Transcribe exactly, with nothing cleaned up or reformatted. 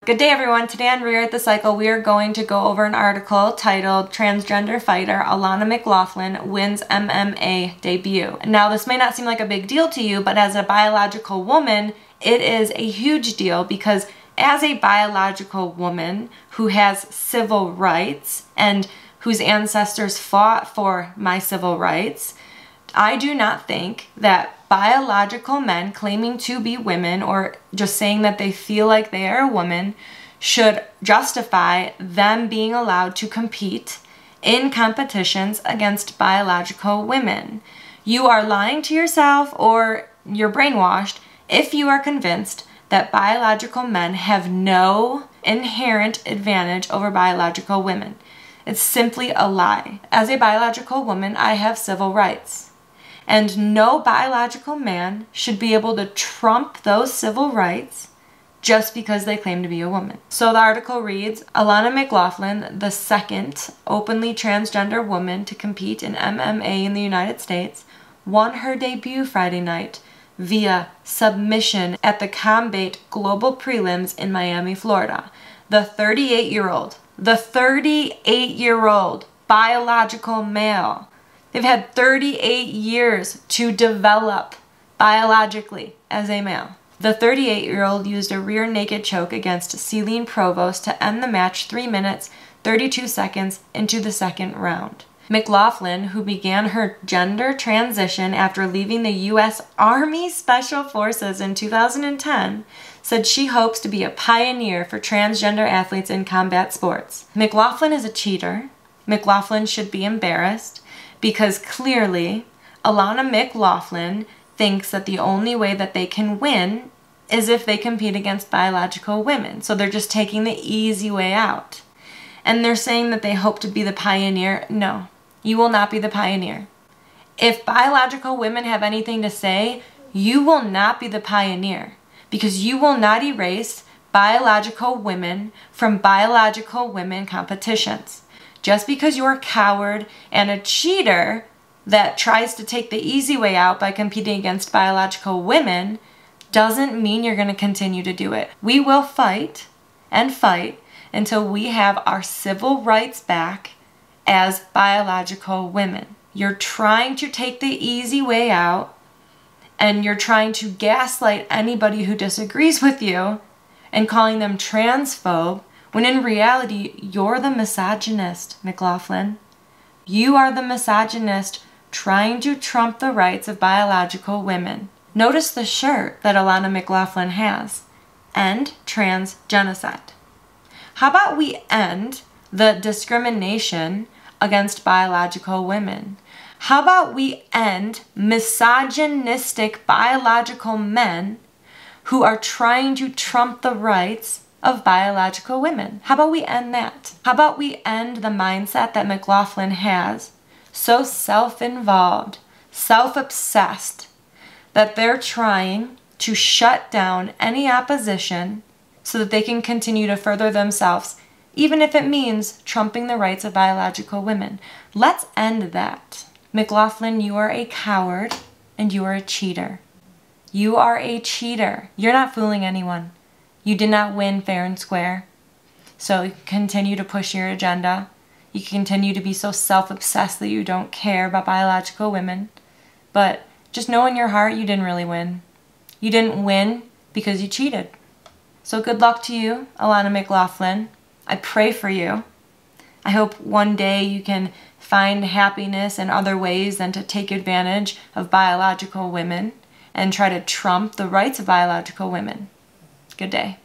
Good day everyone, today on Rear the Cycle we are going to go over an article titled Transgender Fighter Alana McLaughlin Wins M M A Debut. Now this may not seem like a big deal to you, but as a biological woman it is a huge deal because as a biological woman who has civil rights and whose ancestors fought for my civil rights, I do not think that biological men claiming to be women or just saying that they feel like they are a woman should justify them being allowed to compete in competitions against biological women. You are lying to yourself or you're brainwashed if you are convinced that biological men have no inherent advantage over biological women. It's simply a lie. As a biological woman, I have civil rights. And no biological man should be able to trump those civil rights just because they claim to be a woman. So the article reads, Alana McLaughlin, the second openly transgender woman to compete in M M A in the United States, won her debut Friday night via submission at the Combat Global Prelims in Miami, Florida. The thirty-eight-year-old, the thirty-eight-year-old biological male. They've had thirty-eight years to develop biologically as a male. The thirty-eight-year-old used a rear naked choke against Celine Provost to end the match three minutes, thirty-two seconds into the second round. McLaughlin, who began her gender transition after leaving the U S Army Special Forces in two thousand ten, said she hopes to be a pioneer for transgender athletes in combat sports. McLaughlin is a cheater. McLaughlin should be embarrassed, because clearly Alana McLaughlin thinks that the only way that they can win is if they compete against biological women. So they're just taking the easy way out. And they're saying that they hope to be the pioneer. No, you will not be the pioneer. If biological women have anything to say, you will not be the pioneer, because you will not erase biological women from biological women competitions. Just because you're a coward and a cheater that tries to take the easy way out by competing against biological women doesn't mean you're going to continue to do it. We will fight and fight until we have our civil rights back as biological women. You're trying to take the easy way out and you're trying to gaslight anybody who disagrees with you and calling them transphobe, when in reality, you're the misogynist, McLaughlin. You are the misogynist trying to trump the rights of biological women. Notice the shirt that Alana McLaughlin has. End trans genocide. How about we end the discrimination against biological women? How about we end misogynistic biological men who are trying to trump the rights of biological women? How about we end that? How about we end the mindset that McLaughlin has, so self-involved, self-obsessed, that they're trying to shut down any opposition so that they can continue to further themselves, even if it means trumping the rights of biological women. Let's end that. McLaughlin, you are a coward and you are a cheater. You are a cheater. You're not fooling anyone. You did not win fair and square. So you continue to push your agenda. You continue to be so self-obsessed that you don't care about biological women. But just know in your heart you didn't really win. You didn't win because you cheated. So good luck to you, Alana McLaughlin. I pray for you. I hope one day you can find happiness in other ways than to take advantage of biological women and try to trump the rights of biological women. Good day.